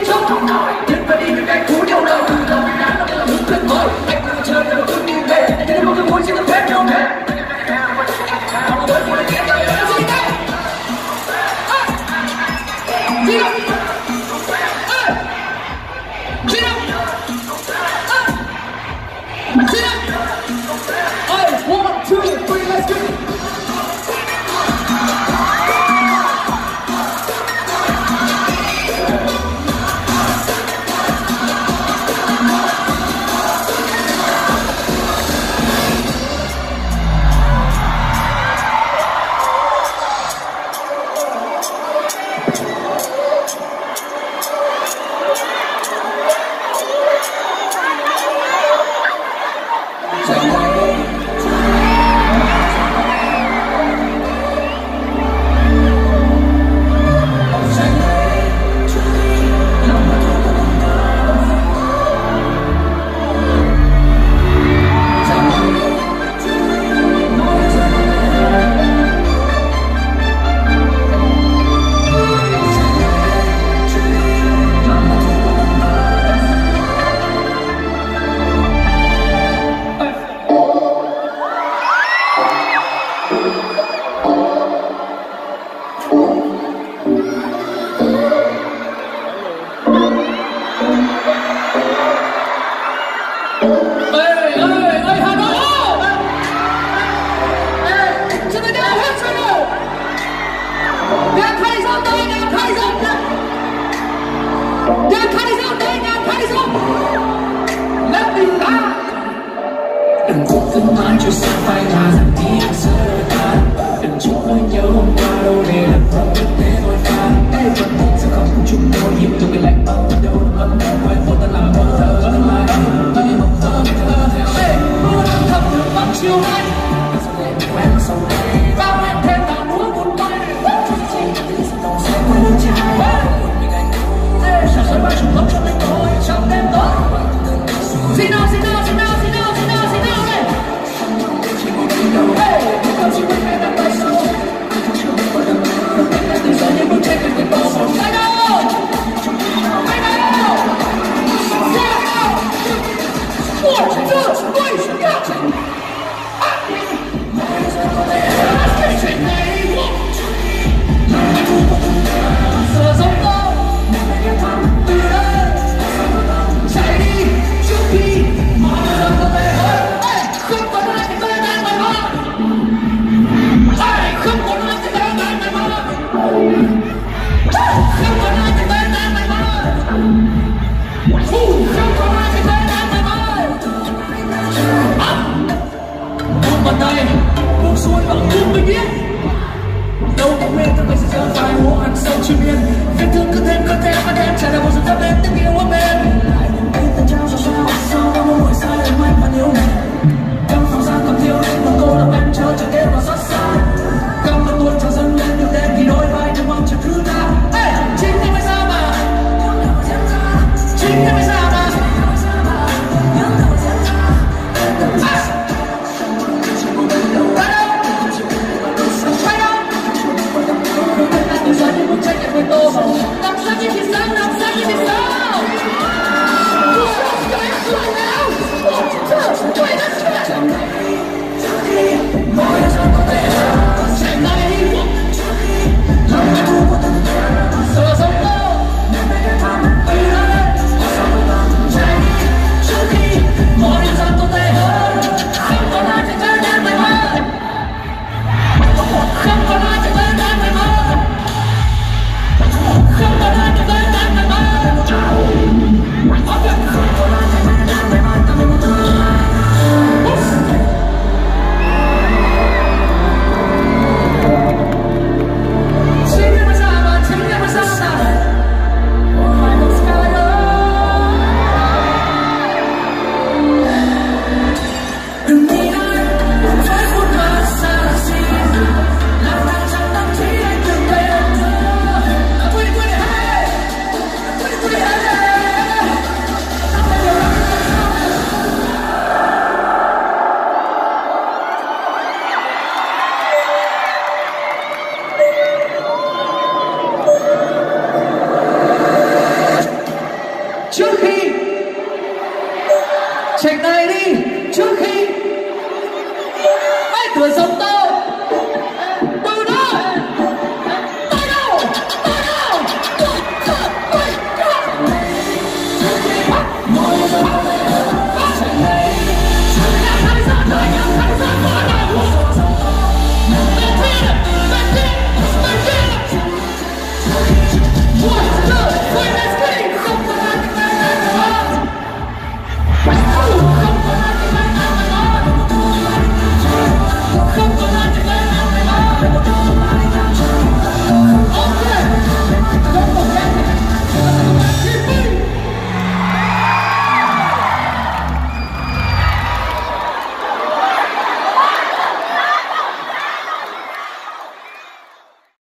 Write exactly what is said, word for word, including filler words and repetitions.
trong cuộc đời đến và đi với cánh cú nhau đời từ lòng mình đã là hướng tuyệt vời anh vừa chơi là bước đi về anh thấy một cái mối chỉ cần phép nhau thế gì đâu gì đâu gì đâu ơi one two three let's go. Đừng cố tương lai cho sẽ phải là rằng đi anh sẽ đôi ta. Đừng chỉ với nhớ hôm qua đâu để làm không biết thế thôi pha. Ê vẫn thích sẽ không cùng chung đôi nhịp từ cái lạnh bao đâu ấm em quay vô ta làm mơ thơ tương lai tôi đi mộng thơ ngày thơ theo. Ê mưa đang thầm được bằng chiều nay giờ để mình quen sau này bao em thêm vào múa một tay chút gì thì sẽ đồng sẽ quên đôi trai một mình anh ê sao soi bao trùng lắm cho anh tôi trong đêm tối gì nào gì nào gì nào gì nào gì nào gì nào đây hey tôi chỉ biết em đang bay sâu từ giờ những bước chân về tuyệt vời bay đâu bay đâu một deux three go giờ giống tôi từ đây chạy đi trước khi mọi người có thể hơn không có ai thì tôi đang mày mơ không có ai thì tôi đang mày mơ không có ai thì tôi đang mày mơ không có ai thì tôi đang mày mơ buông bàn tay buông xuôi và buông bình yên đâu có nguyên tôi phải sẽ phải hố hẳn sâu chim yên vết thương cứ thêm cứ thêm và thêm trả lại một sự thắp lên tiếng yêu ở bên lại những biết tình trao cho sao sao đâu mỗi sai em anh vẫn yêu này cắm phòng ra cầm thiêu lên một cô làm em chờ chờ đêm và xót xa cắm một tuôn cho dâng lên nhiều đêm thì đôi vai trong mong chờ thứ ta chính em mới sao mà chính em mới sao mà Hãy subscribe cho kênh Ghiền Mì Gõ để không bỏ lỡ những video hấp dẫn.